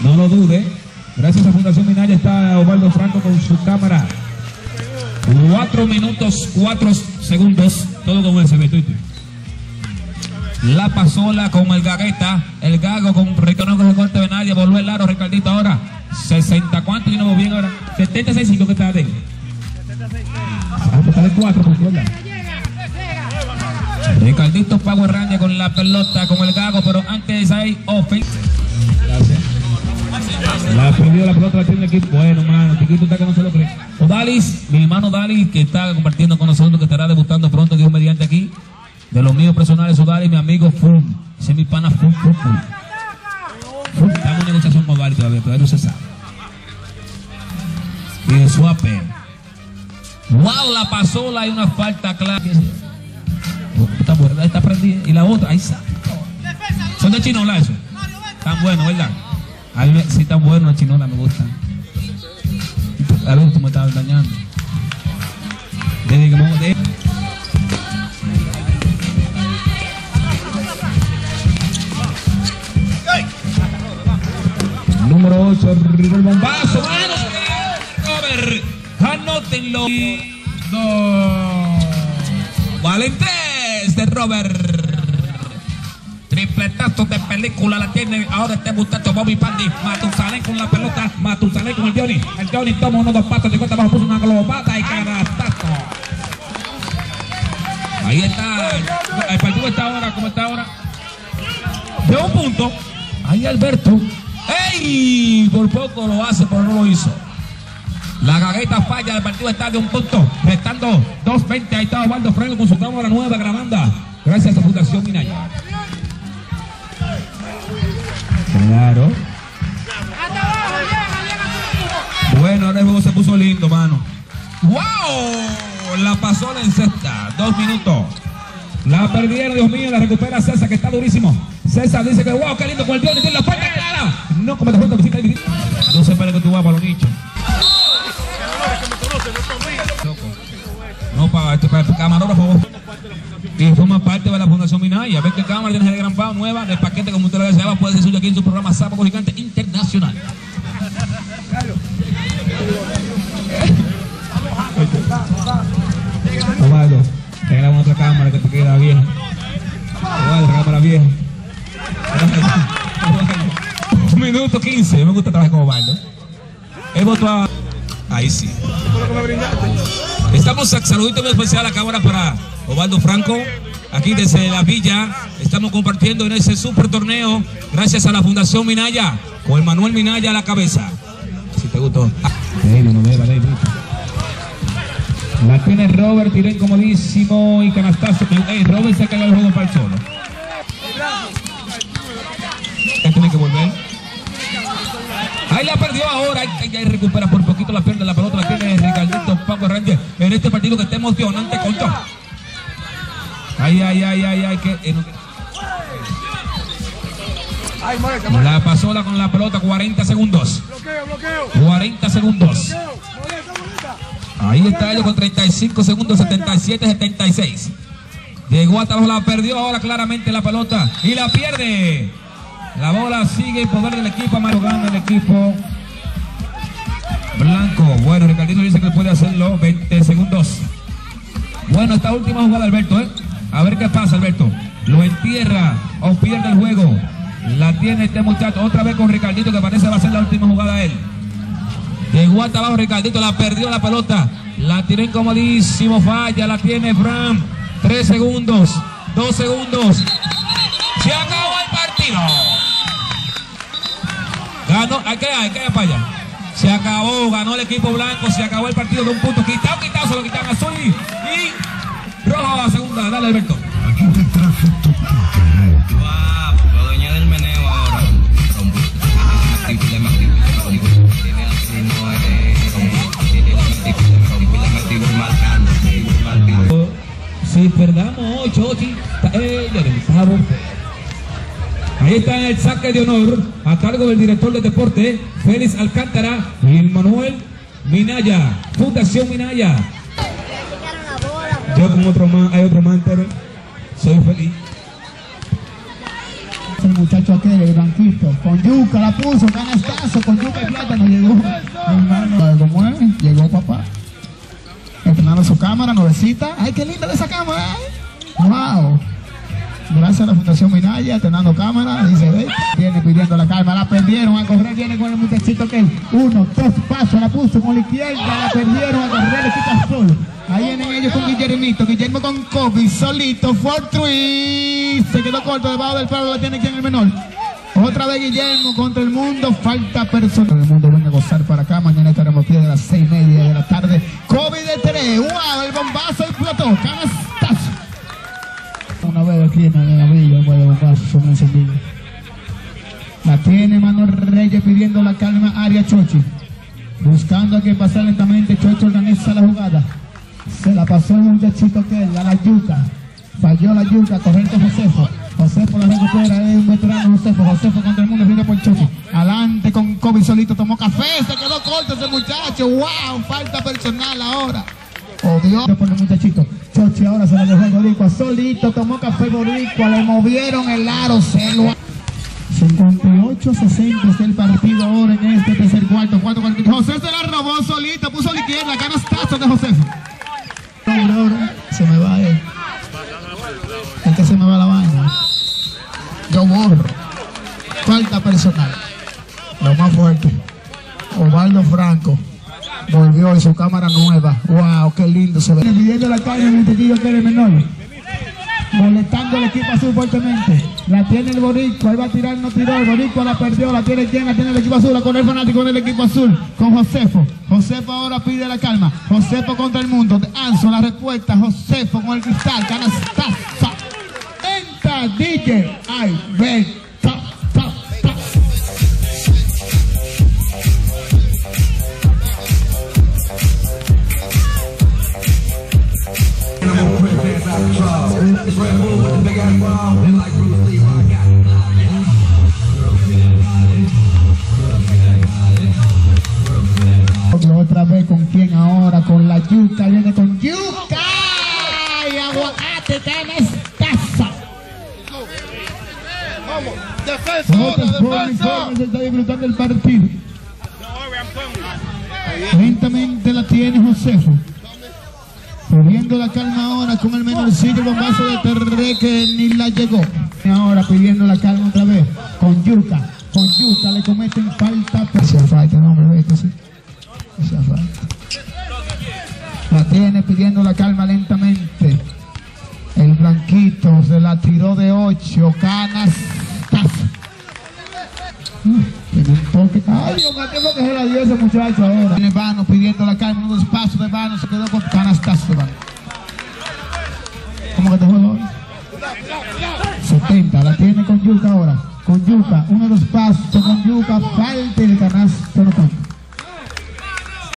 No lo dude. Gracias a Fundación Minaya está Osvaldo Franco con su cámara. 4 minutos, 4 segundos. Todo con ese Betuito. La pasola con el gagueta. El gago con Ricardo con el corte de Minaya. Volvió el aro, Ricardito ahora. 60, ¿cuánto? Yo no voy bien ahora. 76.5 que está de. Está de 4, por izquierda. Ricardito Power Ranger con la pelota, con el gago, pero antes hay ofensa. Gracias. La ha perdido la pelota, la tiene el equipo. Bueno, mano, Chiquito está que no se lo cree. Odalis, mi hermano Odalis, que está compartiendo con nosotros, que estará debutando pronto, Dios mediante aquí. De los míos personales, Odalis, mi amigo Fum. Ese es mi pana Fum. Estamos en negociación con Odalis todavía no se sabe. Y de suape. Wow, la pasola, hay una falta clara. Está prendida. Y la otra, ahí está. Son de chinola eso. Tan bueno, ¿verdad? A mí sí tan bueno la chinola, me gusta. A ver, tú me estabas dañando. Desde que vamos de... Número 8, el bombazo, manos. Robert, anótenlo. Valentés de Robert. Tripletazo de película la tiene ahora este muchacho Bobby Pandy. Matusalén con la pelota. Matusalén con el Johnny. El Johnny toma unos 2 pasos. De cuenta abajo puso una globata y carastazo. Ahí está. El partido está ahora. ¿Cómo está ahora? De 1 punto. Ahí Alberto. ¡Ey! Por poco lo hace, pero no lo hizo. La gagueta falla. El partido está de 1 punto. Restando 2:20. Ahí está Osvaldo Franco con su cámara nueva grabando. Gracias a Fundación Minaya. Claro. Bueno, ahora el juego se puso lindo, mano. ¡Wow! La pasó en cesta. 2 minutos. La perdieron, Dios mío. La recupera César, que está durísimo. César dice que wow, qué lindo con el Dios. Tiene la falta clara. No como te falta visita. No se espera que tú vas para los nichos. No, para el camarógrafo. Y forma parte de la Fundación Minaya. Ven que cámara tiene de gran pavo nueva del paquete como usted lo deseaba. Puede ser suyo aquí en su programa Sábado Gigante Internacional. Osvaldo, te grabamos otra cámara que te queda vieja. Osvaldo, cámara vieja. 1 minuto 15. Me gusta trabajar con Osvaldo. He votado a... Ahí sí. Estamos, saludito muy especial a la cámara para Osvaldo Franco, aquí desde la villa. Estamos compartiendo en ese super torneo, gracias a la Fundación Minaya, con Manuel Minaya a la cabeza. Si te gustó. La tiene Robert, tiró incomodísimo y canastazo. Robert se cagó el juego para el solo. Ya tiene que volver. Ahí la perdió ahora, ahí recupera por poquito la pierna, la pelota la tiene Ricardito Power Ranger en este partido que está emocionante, concho. Ay, que... La pasola con la pelota, 40 segundos. 40 segundos. Ahí está ellos con 35 segundos, 77-76. Llegó hasta abajo, la perdió ahora claramente la pelota y la pierde. La bola sigue en poder del equipo, Mario gana el equipo blanco. Bueno, Ricardito dice que puede hacerlo, 20 segundos. Bueno, esta última jugada, Alberto, a ver qué pasa, Alberto. Lo entierra o pierde el juego. La tiene este muchacho, otra vez con Ricardito, que parece va a ser la última jugada él. Llegó hasta abajo Ricardito, la perdió la pelota. La tiró incomodísimo, falla, la tiene Fran. 3 segundos, 2 segundos. Se acabó el partido. Ganó, ¿qué falla? Se acabó, ganó el equipo blanco, se acabó el partido de 1 punto. Quitado, se lo quitaron azul y rojo a la segunda. Dale, Alberto. La dueña del meneo ahora. Si perdamos 8, ahí está el saque de honor a cargo del director de deporte Félix Alcántara y el Manuel Minaya, Fundación Minaya. Yo con otro man, hay otro man, pero soy feliz. el muchacho aquel, el blanquito. Con yuca la puso, canastazo, con yuca y plátano llegó. Hermano, ¿cómo es? Llegó papá. Estrenando su cámara, nuevecita. ¡Ay, qué linda esa cámara! ¡Wow! Gracias a la Fundación Minaya, estrenando cámara. Dice, ve, viene pidiendo la calma. La perdieron a correr, viene con el muchachito que 1, 2 pasos, la puso con la izquierda, la perdieron a correr, el equipo azul. Ahí vienen ellos con Guillermito, Guillermo con Kobe, solito, 4-3. Se quedó corto debajo del palo, la tiene aquí en el menor. Otra vez Guillermo contra el mundo, falta personal. El mundo viene a gozar para acá, mañana estaremos aquí de las 6:30 de la tarde. Kobe de 3, wow, el bombazo explotó, canastazo. Una vez aquí en la villa, un bombazo, un encendido. La tiene Manuel Reyes pidiendo la calma, Aria Chochi. Buscando a que pase lentamente, Chochi organiza la jugada. Se la pasó el muchachito que a la yuca. Falló la yuca, corriente Josefo. Josefo la recupera, es un veterano Josefo. Josefo contra el mundo, viene por Chochi. Adelante con Kobe solito, tomó café, se quedó corto ese muchacho. ¡Wow! Falta personal ahora. Oh Dios, por el muchachito. Chochi ahora se la dejó a Boricua. Solito, tomó café Boricua, le movieron el aro, se lo... 58-60 es el partido ahora en este tercer cuarto. José se la robó solito, puso a la izquierda, canastazo de José. Ahora, se me va él. Es que se me va la vaina. Yo borro. Falta personal. Lo más fuerte. Osvaldo Franco volvió en su cámara nueva. Wow, qué lindo se ve. Pidiendo la calle en un tequillo que era menor. Molestando al equipo azul fuertemente. La tiene el Boricua, ahí va a tirar, no tiró. El Boricua la perdió, la tiene quien, la tiene el equipo azul. La con el fanático del equipo azul, con Josefo. Josefo ahora pide la calma. Josefo contra el mundo. Anzo la respuesta. Josefo con el cristal. Canastaza. Entra DJ. Ay, ven. Otra vez con quién ahora, con la yuca, viene con yuca y aguacate, canastaza. Se está disfrutando el partido. Lentamente la tiene Josefo. Pidiendo la calma ahora con el menorcillo, el bombazo de Terre que ni la llegó. Ahora pidiendo la calma otra vez con yuca le cometen falta. Hacía falta, no me ve que sí. Hacía falta. La tiene pidiendo la calma lentamente. El blanquito se la tiró de 8, canastazo. Tiene un toque. Ay, Dios mío, ¿qué es lo que se la dio ese muchacho ahora? Tiene Vano pidiendo la calma, unos pasos de Vano, se quedó con canastazo de Vano. ¿Cómo que te juego hoy? 70, la tiene con yuca ahora. Con yuca, uno de los pasos con yuca, falta el canasto no tanto.